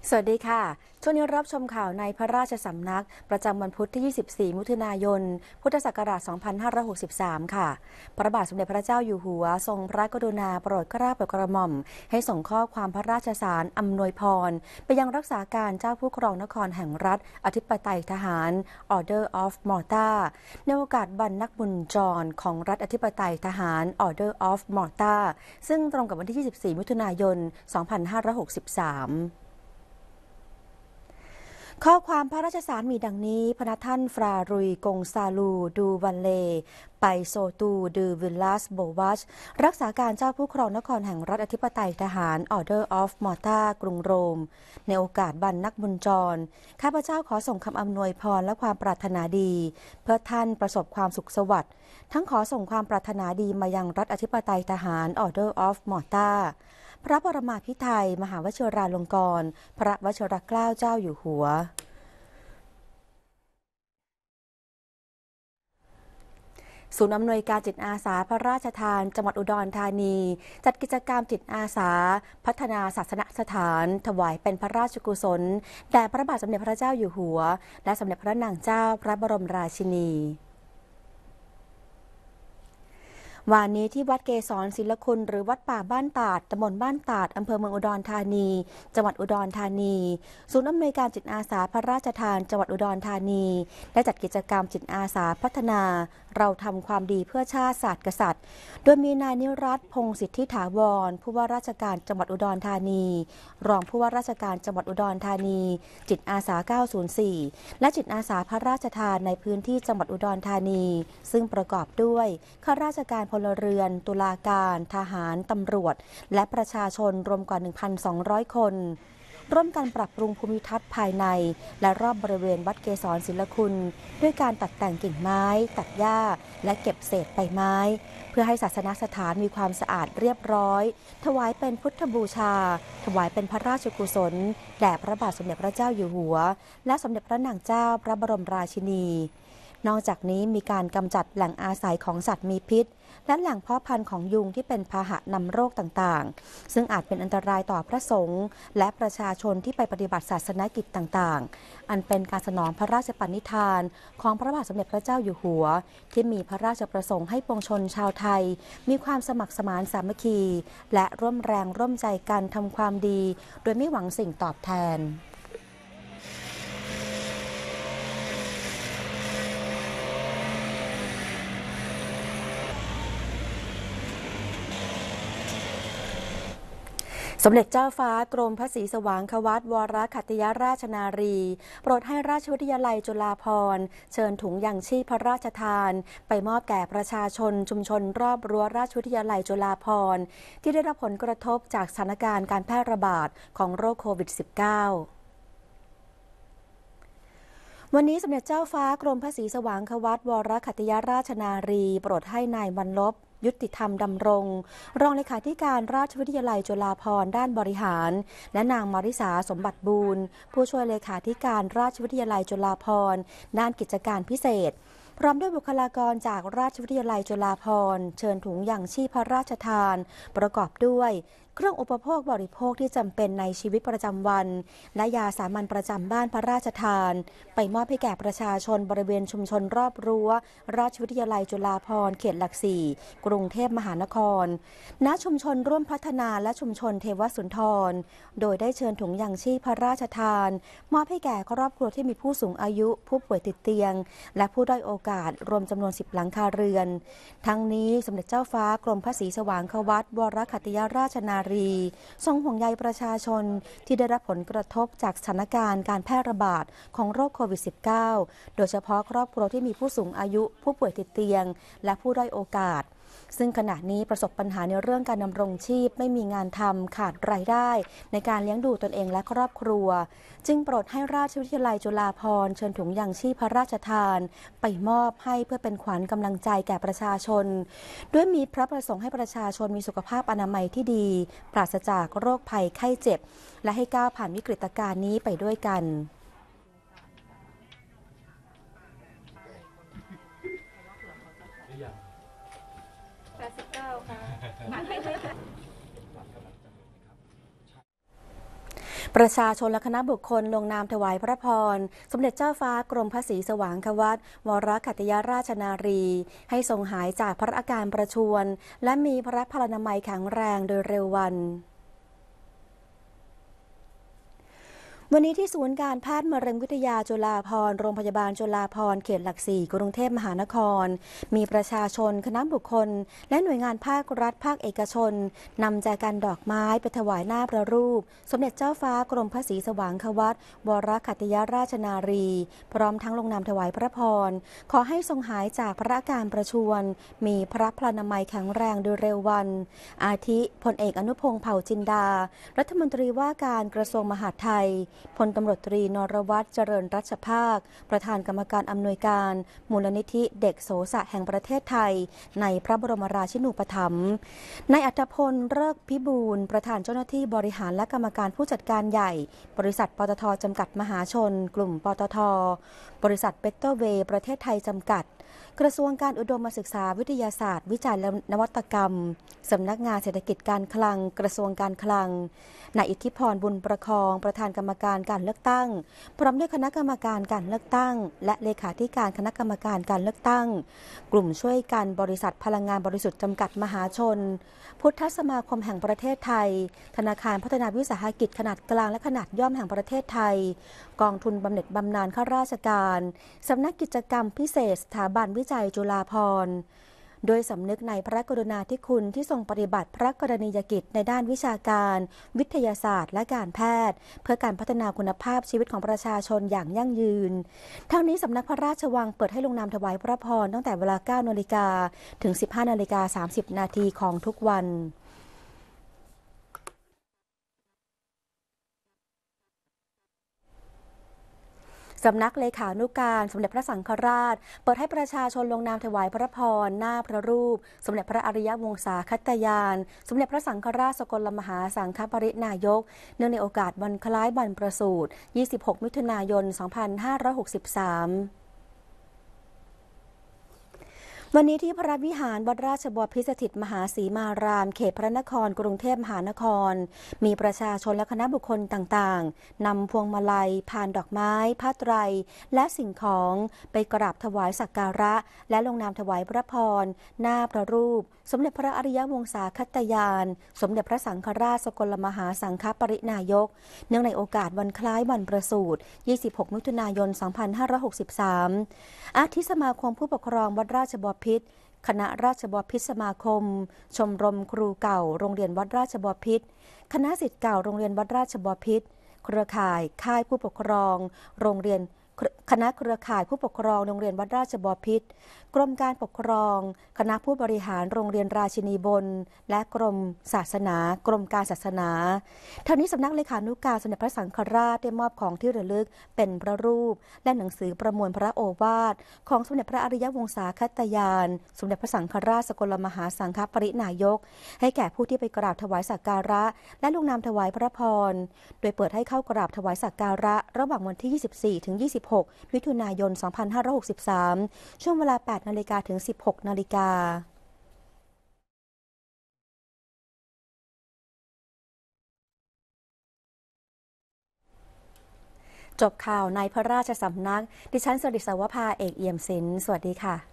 สวัสดีค่ะช่วงนี้รับชมข่าวในพระราชสำนักประจำวันพุธที่ 24 มิถุนายน พุทธศักราช 2563 ค่ะ พระบาทสมเด็จพระเจ้าอยู่หัวทรงพระกรุณาโปรดเกล้าโปรดกระหม่อมให้ส่งข้อความพระราชสารอำนวยพรไปยังรักษาการเจ้าผู้ครองนครแห่งรัฐอธิปไตยทหาร Order of Malta ในโอกาสวันนักบุญจรของรัฐอธิปไตยทหาร Order of Malta ซึ่งตรงกับวันที่ 24 มิถุนายน 2563ข้อความพระราชสารมีดังนี้พระท่านฟรารุยกงซาลูดูวันเลไปโซตูดูวิลลาสโบวัชรักษาการเจ้าผู้ครองนครแห่งรัฐอธิปไตยทหาร Order of Malta กรุงโรมในโอกาสวันนักบุญจรข้าพเจ้าขอส่งคำอำนวยพรและความปรารถนาดีเพื่อท่านประสบความสุขสวัสดิ์ทั้งขอส่งความปรารถนาดีมายังรัฐอธิปไตยทหาร Order of Maltaพระปรมาภิไธยมหาวชิราลงกรณ์พระวชิรเกล้าเจ้าอยู่หัวศูนย์อำนวยการจิตอาสาพระราชทานจังหวัดอุดรธานีจัดกิจกรรมจิตอาสาพัฒนาศาสนสถานถวายเป็นพระราชกุศลแด่พระบาทสมเด็จพระเจ้าอยู่หัวและสมเด็จพระนางเจ้าพระบรมราชินีวันนี้ที่วัดเกษรศิลคุณหรือวัดป่าบ้านตาดตำบลบ้านตาดอำเภอเมืองอุดรธานีจังหวัดอุดรธานีศูนย์อำนวยการจิตอาสาพระราชทานจังหวัดอุดรธานีได้จัดกิจกรรมจิตอาสาพัฒนาเราทำความดีเพื่อชาติศาสตร์กษัตริย์โดยมีนายนิรัตน์พงศ์สิทธิถาวรผู้ว่าราชการจังหวัดอุดรธานีรองผู้ว่าราชการจังหวัดอุดรธานีจิตอาสา904และจิตอาสาพระราชทานในพื้นที่จังหวัดอุดรธานีซึ่งประกอบด้วยข้าราชการพลเรือนตุลาการทหารตำรวจและประชาชนรวมกว่า 1,200 คนร่วมกันปรับปรุงภูมิทัศน์ภายในและรอบบริเวณวัดเกษรศิลคุณด้วยการตัดแต่งกิ่งไม้ตัดหญ้าและเก็บเศษใบไม้เพื่อให้ศาสนสถานมีความสะอาดเรียบร้อยถวายเป็นพุทธบูชาถวายเป็นพระราชกุศลแด่พระบาทสมเด็จพระเจ้าอยู่หัวและสมเด็จพระนางเจ้าพระบรมราชินีนอกจากนี้มีการกำจัดแหล่งอาศัยของสัตว์มีพิษและแหล่งเพาะพันธุ์ของยุงที่เป็นพาหะนำโรคต่างๆซึ่งอาจเป็นอันตรายต่อพระสงฆ์และประชาชนที่ไปปฏิบัติศาสนกิจต่างๆอันเป็นการสนองพระราชปณิธานของพระบาทสมเด็จพระเจ้าอยู่หัวที่มีพระราชประสงค์ให้ปวงชนชาวไทยมีความสมัครสมานสามัคคีและร่วมแรงร่วมใจกันทำความดีโดยไม่หวังสิ่งตอบแทนสมเด็จเจ้าฟ้ากรมพระศรีสว่างควัตวรคัตติยราชนารีโปรดให้ราชวิทยาลัยจุฬาภรณ์เชิญถุงยังชีพพระราชทานไปมอบแก่ประชาชนชุมชนรอบรั้วราชวิทยาลัยจุฬาภรณ์ที่ได้รับผลกระทบจากสถานการณ์การแพร่ระบาดของโรคโควิด -19 วันนี้สมเด็จเจ้าฟ้ากรมพระศรีสว่างควัตวรคัตติยราชนารีโปรดให้นายวันลบยุติธรรมดำรงรองเลขาธิการราชวิทยาลัยจุฬาภรณ์ด้านบริหารและนางมาริสาสมบัติบูรณ์ผู้ช่วยเลขาธิการราชวิทยาลัยจุฬาภรณ์ด้านกิจการพิเศษพร้อมด้วยบุคลากรจากราชวิทยาลัยจุฬาภรณ์เชิญถุงยังชีพพระราชทานประกอบด้วยเครื่องอุปโภคบริโภคที่จำเป็นในชีวิตประจำวันและยาสามัญประจำบ้านพระราชทานไปมอบให้แก่ประชาชนบริเวณชุมชนรอบรั้วราชวิทยาลัยจุฬาภรณ์เขตหลักสี่กรุงเทพมหานครณชุมชนร่วมพัฒนาและชุมชนเทวสุนทรโดยได้เชิญถุงยังชีพพระราชทานมอบให้แก่ครอบครัวที่มีผู้สูงอายุผู้ป่วยติดเตียงและผู้ด้อยโอกาสรวมจำนวน10 หลังคาเรือนทั้งนี้สมเด็จเจ้าฟ้ากรมพระศรีสว่างควัตวรคัตติยราชนารีทรงห่วงใยประชาชนที่ได้รับผลกระทบจากสถานการณ์การแพร่ระบาดของโรคโควิด -19 โดยเฉพาะครอบครัวที่มีผู้สูงอายุผู้ป่วยติดเตียงและผู้ด้อยโอกาสซึ่งขณะนี้ประสบปัญหาในเรื่องการดำรงชีพไม่มีงานทำขาดรายได้ในการเลี้ยงดูตนเองและครอบครัวจึงโปรดให้ราชวิทยาลัยจุฬาภรณ์เชิญถุงยังชีพพระราชทานไปมอบให้เพื่อเป็นขวัญกำลังใจแก่ประชาชนด้วยมีพระประสงค์ให้ประชาชนมีสุขภาพอนามัยที่ดีปราศจากโรคภัยไข้เจ็บและให้ก้าวผ่านวิกฤตการณ์นี้ไปด้วยกันประชาชนและคณะบุคคลลงนามถวายพระพรสมเด็จเจ้าฟ้ากรมพระศรีสว่างควัตวรขัตติยราชนารี ให้ทรงหายจากพระอาการประชวรและมีพระพลานามัยแข็งแรงโดยเร็ววันวันนี้ที่ศูนย์การแพทย์มะเร็งวิทยาจุฬาภรณ์โรงพยาบาลจุฬาภรณ์เขตหลักสี่กรุงเทพมหานครมีประชาชนคณะบุคคลและหน่วยงานภาครัฐภาคเอกชนนำแจกันดอกไม้ไปถวายหน้าพระรูปสมเด็จเจ้าฟ้ากรมพระศรีสว่างควัตวรขัตติยราชนารีพร้อมทั้งลงนามถวายพระพรขอให้ทรงหายจากพระอาการประชวรมีพระพลานามัยแข็งแรงโดยเร็ววันอาทิพลเอกอนุพงษ์เผ่าจินดารัฐมนตรีว่าการกระทรวงมหาดไทยพลตำรวจตรีนรวัฒน์เจริญรัชภาคประธานกรรมการอำนวยการมูลนิธิเด็กโสสะแห่งประเทศไทยในพระบรมราชินูปถัมภ์นายอัฏฐพลเลิกพิบูลประธานเจ้าหน้าที่บริหารและกรรมการผู้จัดการใหญ่บริษัทปตทจำกัดมหาชนกลุ่มปตทบริษัทเบเตอร์เวย์ประเทศไทยจำกัดกระทรวงการอุดมศึกษาวิทยาศาสตร์วิจัยและนวัตกรรมสำนักงานเศรษฐกิจการคลังกระทรวงการคลังนายอิทธิพรบุญประคองประธานกรรมการการเลือกตั้งพร้อมด้วยคณะกรรมการการเลือกตั้งและเลขาธิการคณะกรรมการการเลือกตั้งกลุ่มช่วยกันบริษัทพลังงานบริสุทธิ์จำกัดมหาชนพุทธสมาคมแห่งประเทศไทยธนาคารพัฒนาวิสาหกิจขนาดกลางและขนาดย่อมแห่งประเทศไทยกองทุนบำเหน็จบำนาญข้าราชการสำนักกิจกรรมพิเศษสถาบันวิจัยจุฬาภรณ์โดยสำนึกในพระกรุณาธิคุณที่ทรงปฏิบัติพระกรณียกิจในด้านวิชาการวิทยาศาสตร์และการแพทย์เพื่อการพัฒนาคุณภาพชีวิตของประชาชนอย่างยั่งยืนทั้งนี้สำนักพระราชวังเปิดให้ลงนามถวายพระพรตั้งแต่เวลา 9 นาฬิกาถึง 15 นาฬิกา 30 นาทีของทุกวันสำนักเลขานุการสมเด็จพระสังฆราชเปิดให้ประชาชนลงนามถวายพระพรหน้าพระรูปสมเด็จพระอริยวงศาคัตยานสมเด็จพระสังฆราชสกลมหาสังฆปรินายกเนื่องในโอกาสวันคล้ายวันประสูติ 26 มิถุนายน 2563วันนี้ที่พระวิหารวัดราชบพิตรสถิตมหาศรีมารามเขตพระนครกรุงเทพมหานครมีประชาชนและคณะบุคคลต่างๆนำพวงมาลัยพานดอกไม้ผ้าไตรและสิ่งของไปกราบถวายสักการะและลงนามถวายพระพรหน้าพระรูปสมเด็จพระอริยวงศาคัตยานสมเด็จพระสังฆราชสกลมหาสังฆปรินายกเนื่องในโอกาสวันคล้ายวันประสูติ 26 มิถุนายน 2563 อาทิสมาคมผู้ปกครองวัดราชบพิตรคณะราชบพิตรสมาคมชมรมครูเก่าโรงเรียนวัดราชบพิตรคณะศิษย์เก่าโรงเรียนวัดราชบพิตรเครือข่ายค่ายผู้ปกครองโรงเรียนคณะเครือข่ายผู้ปกครองโรงเรียนวัดราชบพิตรกรมการปกครองคณะผู้บริหารโรงเรียนราชินีบนและกรมศาสนากรมการศาสนาทั้งนี้สำนักเลขานุการสมเด็จพระสังฆราชได้มอบของที่ระลึกเป็นพระรูปและหนังสือประมวลพระโอวาทของสมเด็จพระอริยวงศาคัตยานสมเด็จพระสังฆราชสกลมหาสังฆปรินายกให้แก่ผู้ที่ไปกราบถวายสักการะและลงนามถวายพระพรโดยเปิดให้เข้ากราบถวายสักการะระหว่างวันที่ 24 ถึง 26 มิถุนายน 2563 ช่วงเวลา 8 นาฬิกาถึง 16 นาฬิกาจบข่าวในพระราชสำนักดิฉันสริศวภาเอกเอี่ยมศิลป์สวัสดีค่ะ